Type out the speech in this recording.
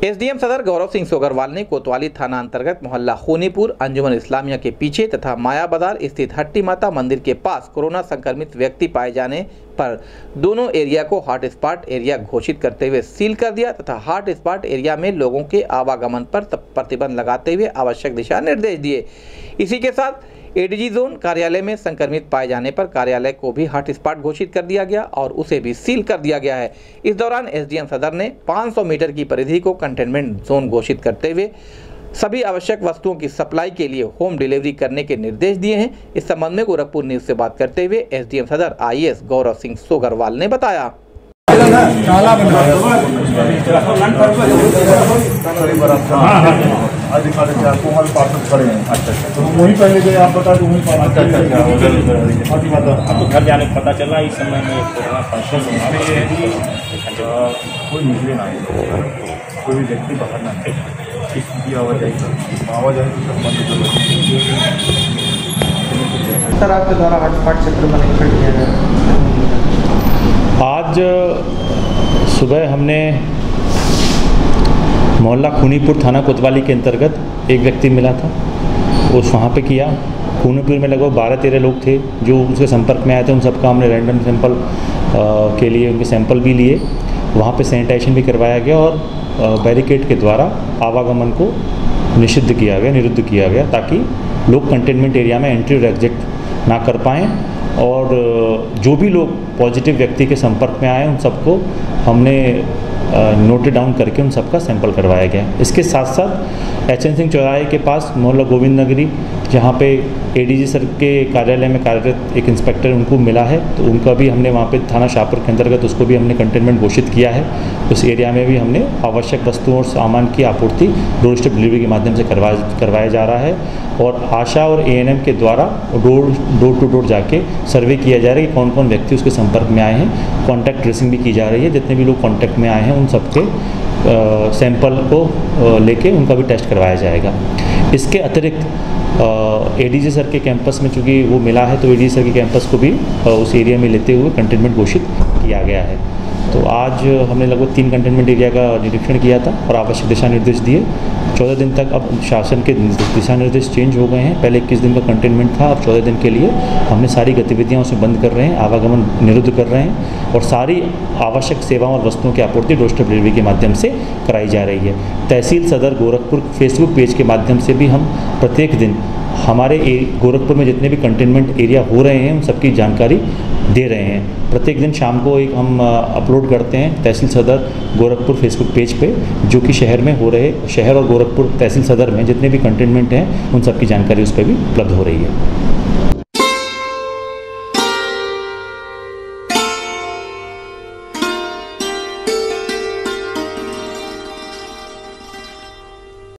SDM सदर गौरव सिंह सोगरवाल ने कोतवाली थाना अंतर्गत मोहल्ला खूनीपुर अंजुमन इस्लामिया के पीछे तथा माया बाजार स्थित हट्टी माता मंदिर के पास कोरोना संक्रमित व्यक्ति पाए जाने पर दोनों एरिया को हॉटस्पॉट एरिया घोषित करते हुए सील कर दिया तथा हॉटस्पॉट एरिया में लोगों के आवागमन पर प्रतिबंध लगाते हुए आवश्यक दिशा निर्देश दिए। इसी के साथ एडीजी जोन कार्यालय में संक्रमित पाए जाने पर कार्यालय को भी हॉटस्पॉट घोषित कर दिया गया और उसे भी सील कर दिया गया है। इस दौरान एसडीएम सदर ने 500 मीटर की परिधि को कंटेनमेंट जोन घोषित करते हुए सभी आवश्यक वस्तुओं की सप्लाई के लिए होम डिलीवरी करने के निर्देश दिए हैं। इस संबंध में गोरखपुर न्यूज से बात करते हुए एसडीएम सदर आईएएस गौरव सिंह सोगरवाल ने बताया। वहीं पहले गए आप बता दूँ घर जाने को पता चला इस समय में कोरोना फंक्शन कोई निकले ना कोई भी व्यक्ति बाहर ना इसकी आवाजाही सर आपके द्वारा हॉटस्पॉट क्षेत्र कनेक्ट कर दिया गया। आज सुबह हमने मोहल्ला खूनीपुर थाना कोतवाली के अंतर्गत एक व्यक्ति मिला था, उस वहाँ पे किया। खूनीपुर में लगभग 12-13 लोग थे जो उसके संपर्क में आए थे। उन सबका हमने रैंडम सैंपल के लिए उनके सैंपल भी लिए। वहाँ पे सैनिटाइजेशन भी करवाया गया और बैरिकेड के द्वारा आवागमन को निरुद्ध किया गया ताकि लोग कंटेनमेंट एरिया में एंट्री और एग्जिट ना कर पाएँ। और जो भी लोग पॉजिटिव व्यक्ति के संपर्क में आए उन सबको हमने नोट डाउन करके उन सबका सैंपल करवाया गया। इसके साथ साथ एचएन सिंह चौराहे के पास मोहल्ला गोविंद नगरी जहाँ पे एडीजी सर के कार्यालय में कार्यरत एक इंस्पेक्टर उनको मिला है, तो उनका भी हमने वहाँ पे थाना शाहपुर के अंतर्गत उसको भी हमने कंटेनमेंट घोषित किया है। उस एरिया में भी हमने आवश्यक वस्तुओं और सामान की आपूर्ति डोर स्टेप डिलीवरी के माध्यम से करवाया जा रहा है। और आशा और एएनएम के द्वारा डोर टू डोर जाके सर्वे किया जा रहा है कि कौन कौन व्यक्ति उसके संपर्क में आए हैं। कॉन्टैक्ट ट्रेसिंग भी की जा रही है। जितने भी लोग कॉन्टैक्ट में आए हैं उन सबके सैंपल को लेके उनका भी टेस्ट करवाया जाएगा। इसके अतिरिक्त एडीजी सर के कैंपस में चूँकि वो मिला है तो एडीजी सर के कैंपस को भी उस एरिया में लेते हुए कंटेनमेंट घोषित किया गया है। तो आज हमने लगभग 3 कंटेनमेंट एरिया का निरीक्षण किया था और आवश्यक दिशा निर्देश दिए। 14 दिन तक अब शासन के दिशा निर्देश चेंज हो गए हैं। पहले 21 दिन का कंटेनमेंट था, अब 14 दिन के लिए हमने सारी गतिविधियां उसे बंद कर रहे हैं, आवागमन निरुद्ध कर रहे हैं और सारी आवश्यक सेवाओं और वस्तुओं की आपूर्ति डोर स्टेप डिलीवरी के माध्यम से कराई जा रही है। तहसील सदर गोरखपुर फेसबुक पेज के माध्यम से भी हम प्रत्येक दिन हमारे गोरखपुर में जितने भी कंटेनमेंट एरिया हो रहे हैं उन सबकी जानकारी दे रहे हैं। प्रत्येक दिन शाम को एक हम अपलोड करते हैं तहसील सदर गोरखपुर फेसबुक पेज पे, जो कि शहर और गोरखपुर तहसील सदर में जितने भी कंटेनमेंट हैं उन सबकी जानकारी उस पर भी उपलब्ध हो रही है।